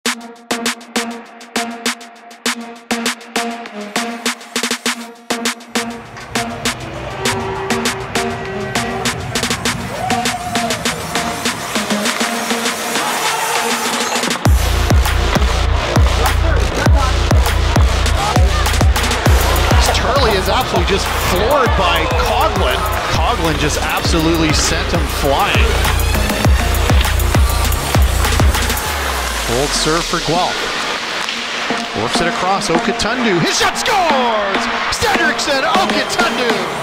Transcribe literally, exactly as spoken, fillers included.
Absolutely just floored by Coughlin. Coughlin just absolutely sent him flying. Old serve for Guelph. Works it across. Okatundu. His shot scores! Cedrickson Okatundu!